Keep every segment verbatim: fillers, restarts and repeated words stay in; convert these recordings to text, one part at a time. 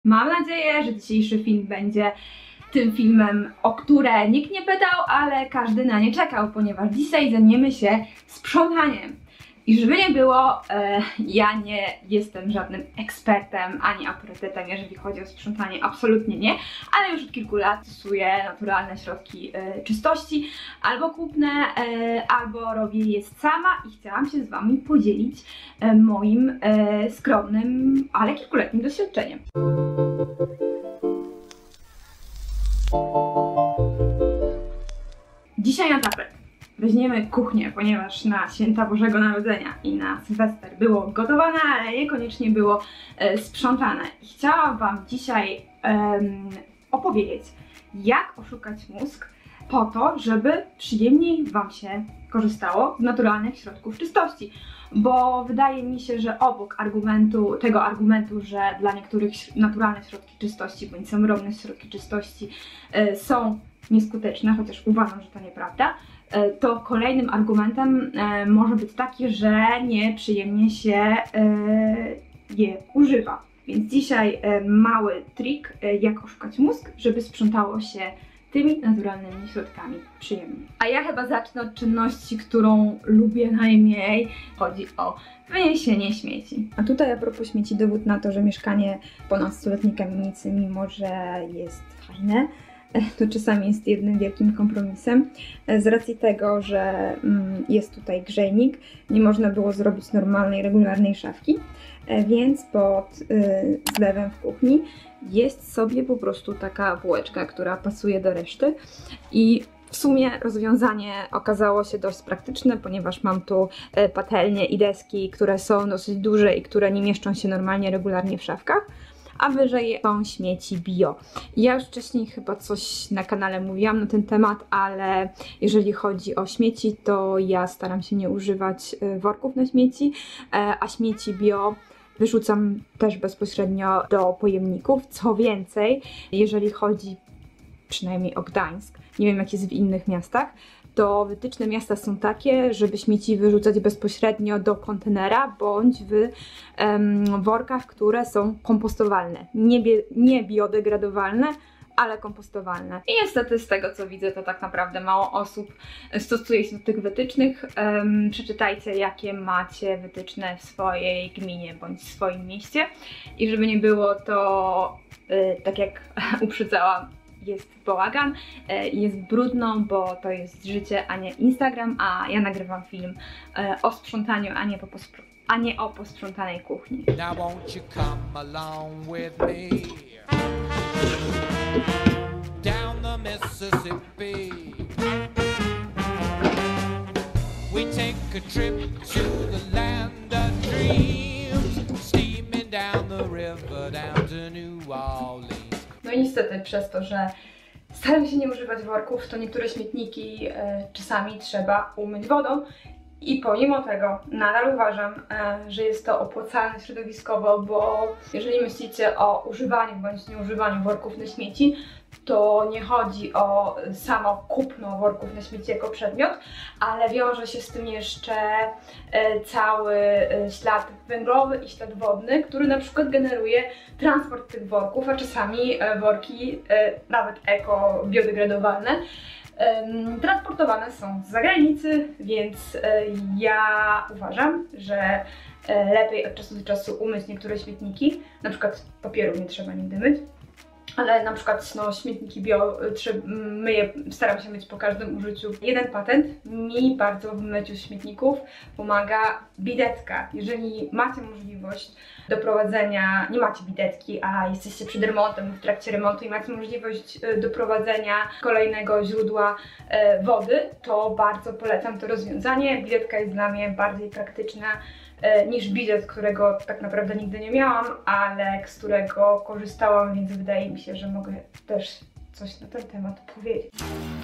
Mam nadzieję, że dzisiejszy film będzie tym filmem, o które nikt nie pytał, ale każdy na nie czekał, ponieważ dzisiaj zajmiemy się sprzątaniem. I żeby nie było, e, ja nie jestem żadnym ekspertem ani autorytetem, jeżeli chodzi o sprzątanie, absolutnie nie, ale już od kilku lat stosuję naturalne środki e, czystości, albo kupne, e, albo robię je sama i chciałam się z Wami podzielić e, moim e, skromnym, ale kilkuletnim doświadczeniem. Dzisiaj na tapet weźmiemy kuchnię, ponieważ na święta Bożego Narodzenia i na Sylwester było gotowane, ale niekoniecznie było e, sprzątane. I chciałam Wam dzisiaj um, opowiedzieć, jak oszukać mózg po to, żeby przyjemniej Wam się korzystało z naturalnych środków czystości. Bo wydaje mi się, że obok argumentu, tego argumentu, że dla niektórych naturalne środki czystości bądź samorobne środki czystości e, są nieskuteczne, chociaż uważam, że to nieprawda, to kolejnym argumentem e, może być taki, że nieprzyjemnie się e, je używa. Więc dzisiaj e, mały trik, e, jak oszukać mózg, żeby sprzątało się tymi naturalnymi środkami przyjemnie. A ja chyba zacznę od czynności, którą lubię najmniej. Chodzi o wyniesienie śmieci. A tutaj a propos śmieci dowód na to, że mieszkanie po nastoletniej kamienicy, mimo że jest fajne, to czasami jest jednym wielkim kompromisem. Z racji tego, że jest tutaj grzejnik, nie można było zrobić normalnej, regularnej szafki, więc pod zlewem w kuchni jest sobie po prostu taka półeczka, która pasuje do reszty. I w sumie rozwiązanie okazało się dość praktyczne, ponieważ mam tu patelnie i deski, które są dosyć duże i które nie mieszczą się normalnie, regularnie w szafkach. A wyżej są śmieci bio. Ja już wcześniej chyba coś na kanale mówiłam na ten temat, ale jeżeli chodzi o śmieci, to ja staram się nie używać worków na śmieci, a śmieci bio wyrzucam też bezpośrednio do pojemników. Co więcej, jeżeli chodzi przynajmniej o Gdańsk, nie wiem jak jest w innych miastach, to wytyczne miasta są takie, żeby śmieci wyrzucać bezpośrednio do kontenera bądź w um, workach, które są kompostowalne. Nie, bie, nie biodegradowalne, ale kompostowalne. I niestety z tego co widzę, to tak naprawdę mało osób stosuje się do tych wytycznych. Um, przeczytajcie, jakie macie wytyczne w swojej gminie bądź w swoim mieście. I żeby nie było, to yy, tak jak uprzedzałam, jest bałagan, jest brudno, bo to jest życie, a nie Instagram, a ja nagrywam film o sprzątaniu, a nie, po pospr a nie o posprzątanej kuchni. Now won't you come along with me down the Mississippi. We take a trip to the land of dreams, steaming down the river down to New Orleans. No i niestety przez to, że staram się nie używać worków, to niektóre śmietniki e, czasami trzeba umyć wodą i pomimo tego nadal uważam, e, że jest to opłacalne środowiskowo, bo jeżeli myślicie o używaniu bądź nieużywaniu worków na śmieci, to nie chodzi o samo kupno worków na śmieci jako przedmiot, ale wiąże się z tym jeszcze e, cały e, ślad węglowy i ślad wodny, który na przykład generuje transport tych worków, a czasami e, worki, e, nawet eko, biodegradowalne, e, transportowane są z zagranicy, więc e, ja uważam, że e, lepiej od czasu do czasu umyć niektóre śmietniki, na przykład papieru nie trzeba nigdy myć, ale na przykład no, śmietniki bio myję, staram się myć po każdym użyciu. Jeden patent mi bardzo w myciu śmietników pomaga bidetka. Jeżeli macie możliwość doprowadzenia, nie macie bidetki, a jesteście przed remontem, w trakcie remontu i macie możliwość doprowadzenia kolejnego źródła wody, to bardzo polecam to rozwiązanie. Bidetka jest dla mnie bardziej praktyczna niż bidet, którego tak naprawdę nigdy nie miałam, ale z którego korzystałam, więc wydaje mi się, że mogę też coś na ten temat powiedzieć.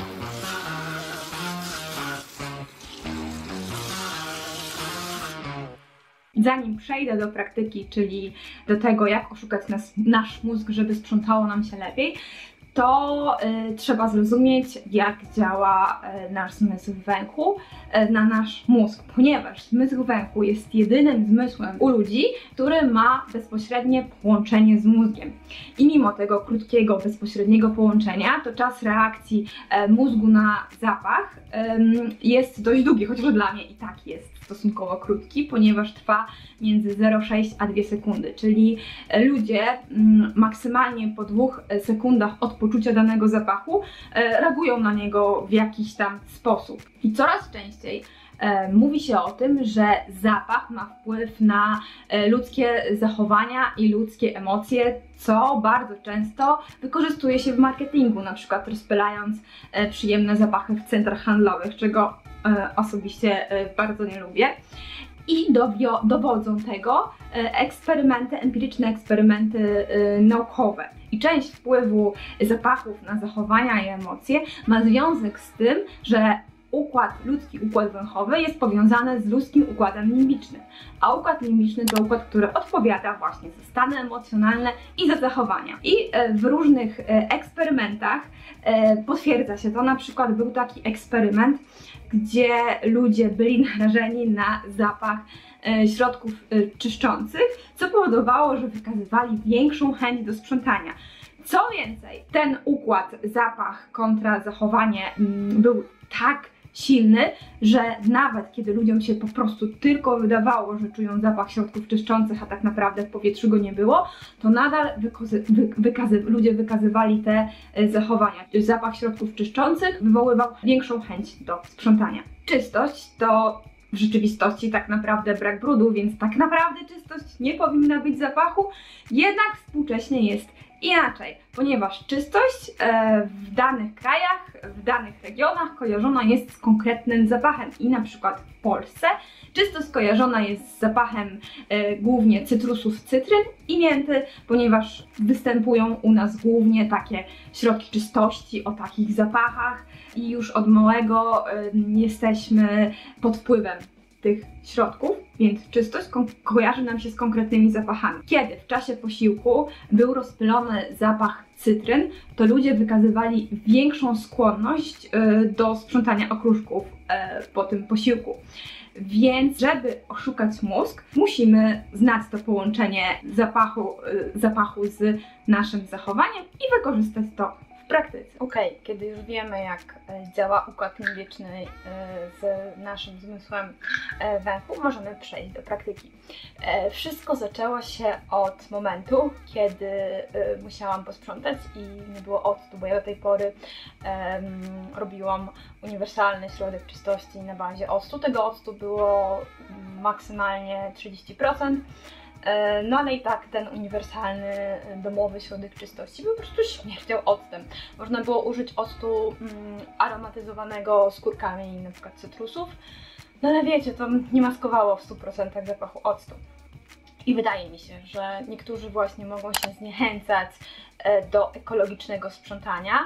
Zanim przejdę do praktyki, czyli do tego, jak oszukać nas, nasz mózg, żeby sprzątało nam się lepiej, to y, trzeba zrozumieć, jak działa y, nasz zmysł węchu y, na nasz mózg, ponieważ zmysł węchu jest jedynym zmysłem u ludzi, który ma bezpośrednie połączenie z mózgiem. I mimo tego krótkiego, bezpośredniego połączenia, to czas reakcji y, mózgu na zapach y, jest dość długi, chociaż dla mnie i tak jest stosunkowo krótki, ponieważ trwa między zero przecinek sześć a dwie sekundy, czyli ludzie mm, maksymalnie po dwóch sekundach od poczucia danego zapachu e, reagują na niego w jakiś tam sposób. I coraz częściej e, mówi się o tym, że zapach ma wpływ na e, ludzkie zachowania i ludzkie emocje, co bardzo często wykorzystuje się w marketingu, na przykład rozpylając e, przyjemne zapachy w centrach handlowych, czego e, osobiście e, bardzo nie lubię. I dowio, dowodzą tego e, eksperymenty, empiryczne eksperymenty e, naukowe. I część wpływu zapachów na zachowania i emocje ma związek z tym, że układ, ludzki układ węchowy jest powiązany z ludzkim układem limbicznym. A układ limbiczny to układ, który odpowiada właśnie za stany emocjonalne i za zachowania. I e, w różnych e, eksperymentach e, potwierdza się to. Na przykład był taki eksperyment, gdzie ludzie byli narażeni na zapach e, środków e, czyszczących, co powodowało, że wykazywali większą chęć do sprzątania. Co więcej, ten układ zapach kontra zachowanie m, był tak silny, że nawet kiedy ludziom się po prostu tylko wydawało, że czują zapach środków czyszczących, a tak naprawdę w powietrzu go nie było, to nadal wykazy wykazy ludzie wykazywali te e, zachowania. Zapach środków czyszczących wywoływał większą chęć do sprzątania. Czystość to w rzeczywistości tak naprawdę brak brudu, więc tak naprawdę czystość nie powinna być zapachu, jednak współcześnie jest inaczej, ponieważ czystość e, w danych krajach, w danych regionach kojarzona jest z konkretnym zapachem i na przykład w Polsce czystość kojarzona jest z zapachem e, głównie cytrusów, cytryn i mięty, ponieważ występują u nas głównie takie środki czystości o takich zapachach i już od małego e, jesteśmy pod wpływem tych środków, więc czystość ko kojarzy nam się z konkretnymi zapachami. Kiedy w czasie posiłku był rozpylony zapach cytryn, to ludzie wykazywali większą skłonność y, do sprzątania okruszków y, po tym posiłku. Więc żeby oszukać mózg, musimy znać to połączenie zapachu, y, zapachu z naszym zachowaniem i wykorzystać to w praktyce. Ok, kiedy już wiemy, jak działa układ limbiczny z naszym zmysłem węchu, możemy przejść do praktyki. Wszystko zaczęło się od momentu, kiedy musiałam posprzątać i nie było octu, bo ja do tej pory um, robiłam uniwersalny środek czystości na bazie octu. Tego octu było maksymalnie trzydzieści procent. No ale i tak ten uniwersalny domowy środek czystości po prostu śmierdział octem. Można było użyć octu mm, aromatyzowanego skórkami na przykład cytrusów, no ale wiecie, to nie maskowało w stu procentach zapachu octu. I wydaje mi się, że niektórzy właśnie mogą się zniechęcać do ekologicznego sprzątania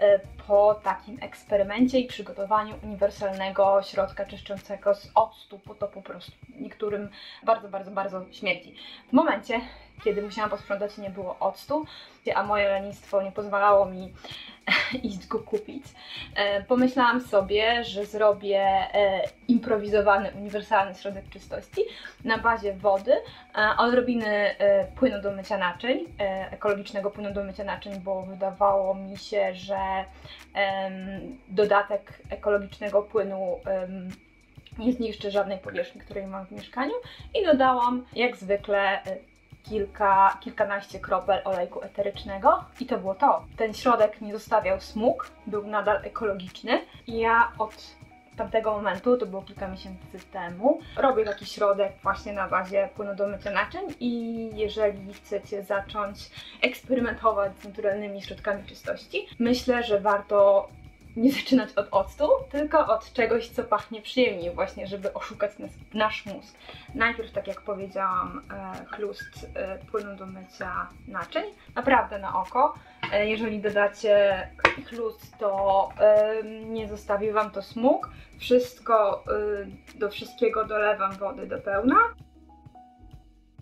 po takim eksperymencie i przygotowaniu uniwersalnego środka czyszczącego z octu, bo to po prostu niektórym bardzo, bardzo, bardzo śmierdzi. W momencie, kiedy musiałam posprzątać i nie było octu, a moje lenistwo nie pozwalało mi iść go kupić, pomyślałam sobie, że zrobię improwizowany, uniwersalny środek czystości na bazie wody, odrobiny płynu do mycia naczyń, ekologicznego płynu do mycia naczyń, bo wydawało mi się, że dodatek ekologicznego płynu nie zniszczy żadnej powierzchni, której mam w mieszkaniu, i dodałam jak zwykle kilka, kilkanaście kropel olejku eterycznego i to było to. Ten środek nie zostawiał smug, był nadal ekologiczny i ja od tamtego momentu, to było kilka miesięcy temu, robię taki środek właśnie na bazie płynu do mycia naczyń i jeżeli chcecie zacząć eksperymentować z naturalnymi środkami czystości, myślę, że warto nie zaczynać od octu, tylko od czegoś, co pachnie przyjemnie, właśnie, żeby oszukać nas, nasz mózg. Najpierw, tak jak powiedziałam, chlust płynu do mycia naczyń, naprawdę na oko. Jeżeli dodacie chlust, to nie zostawi Wam to smug. Wszystko, do wszystkiego dolewam wody do pełna.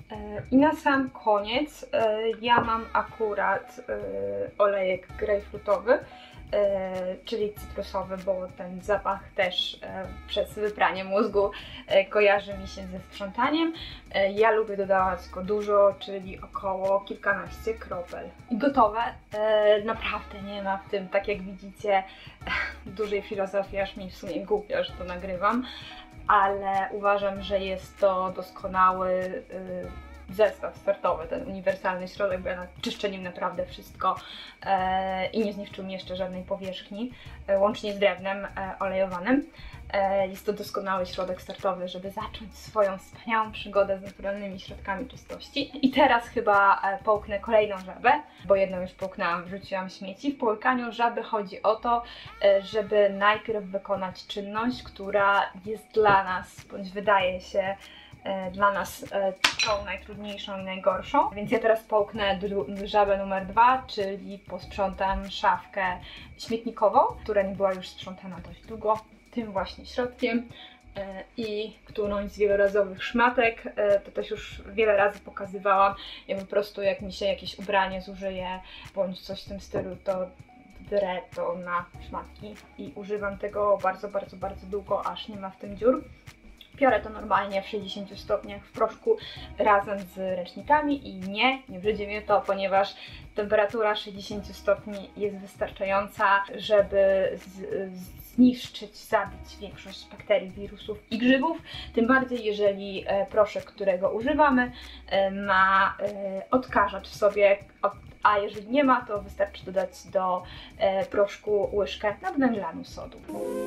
I na sam koniec ja mam akurat olejek grejpfrutowy, czyli cytrusowy, bo ten zapach też przez wypranie mózgu kojarzy mi się ze sprzątaniem. Ja lubię dodawać go dużo, czyli około kilkanaście kropel. I gotowe. Naprawdę nie ma w tym, tak jak widzicie, dużej filozofii, aż mi w sumie głupio, że to nagrywam, ale uważam, że jest to doskonały zestaw startowy, ten uniwersalny środek, bo ja czyszczę nim naprawdę wszystko e, i nie zniszczył mi jeszcze żadnej powierzchni, e, łącznie z drewnem e, olejowanym. E, jest to doskonały środek startowy, żeby zacząć swoją wspaniałą przygodę z naturalnymi środkami czystości. I teraz chyba e, połknę kolejną żabę, bo jedną już połknęłam, wrzuciłam śmieci. W połykaniu żaby chodzi o to, e, żeby najpierw wykonać czynność, która jest dla nas, bądź wydaje się dla nas tą najtrudniejszą i najgorszą. Więc ja teraz połknę żabę numer dwa, czyli posprzątam szafkę śmietnikową, która nie była już sprzątana dość długo, tym właśnie środkiem, i którąś z wielorazowych szmatek. To też już wiele razy pokazywałam. Ja po prostu, jak mi się jakieś ubranie zużyje bądź coś w tym stylu, to drę to na szmatki i używam tego bardzo, bardzo, bardzo długo, aż nie ma w tym dziur. Piorę to normalnie w sześćdziesięciu stopniach w proszku razem z ręcznikami i nie, nie brzydzi mnie to, ponieważ temperatura sześćdziesiąt stopni jest wystarczająca, żeby z, zniszczyć, zabić większość bakterii, wirusów i grzybów. Tym bardziej, jeżeli proszek, którego używamy, ma odkażacz w sobie, a jeżeli nie ma, to wystarczy dodać do proszku łyżkę nadwęglanu sodu.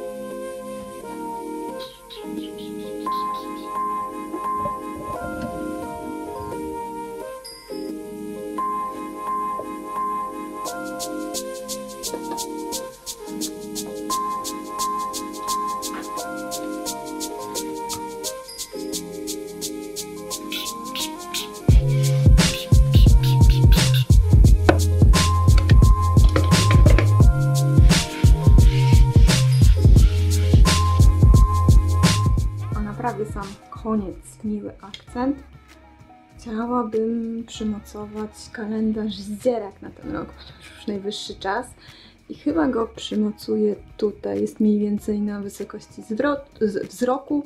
Sam koniec, miły akcent. Chciałabym przymocować kalendarz zdzierak na ten rok, ponieważ już najwyższy czas i chyba go przymocuję tutaj, jest mniej więcej na wysokości wzroku.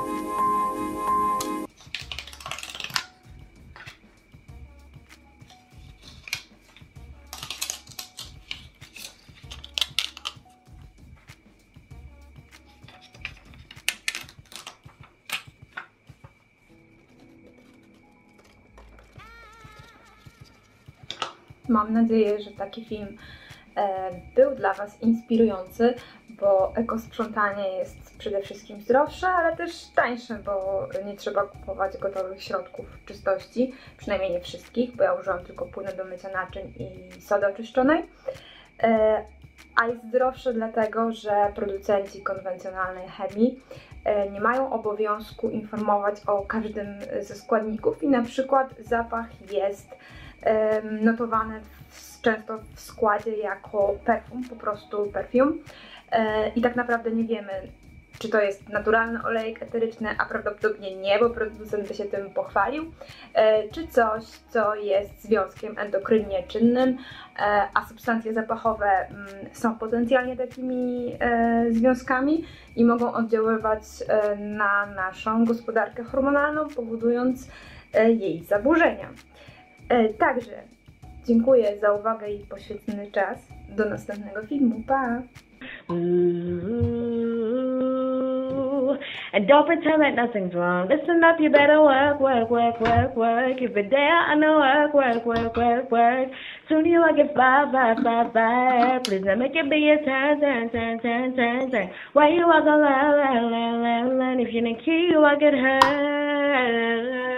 Mam nadzieję, że taki film e, był dla Was inspirujący, bo ekosprzątanie jest przede wszystkim zdrowsze, ale też tańsze, bo nie trzeba kupować gotowych środków czystości, przynajmniej nie wszystkich, bo ja użyłam tylko płynu do mycia naczyń i sody oczyszczonej. E, a jest zdrowsze dlatego, że producenci konwencjonalnej chemii e, nie mają obowiązku informować o każdym ze składników i na przykład zapach jest notowany w, często w składzie jako perfum, po prostu perfum. E, I tak naprawdę nie wiemy, czy to jest naturalny olejek eteryczny, a prawdopodobnie nie, bo producent by się tym pochwalił, e, czy coś, co jest związkiem endokrynnie czynnym, e, a substancje zapachowe m, są potencjalnie takimi e, związkami i mogą oddziaływać e, na naszą gospodarkę hormonalną, powodując e, jej zaburzenia. E, także dziękuję za uwagę i poświęcony czas. Do następnego filmu. Pa! And don't pretend that nothing's wrong. Listen up, you better work, work, work, work, work. If you're there, I know work, work, work, work, work. Soon you will get five, five, five, five. Please let me get be a turn, turn, turn, turn, turn, turn. Why you walk alone, alone, alone, alone? If you didn't kill you, I get hurt.